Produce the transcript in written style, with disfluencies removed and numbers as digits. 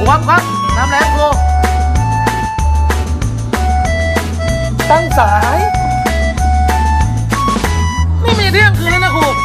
ครับน้ำแรงครูตั้งสายนี่มีเที่ยงคืนแล้วนะครู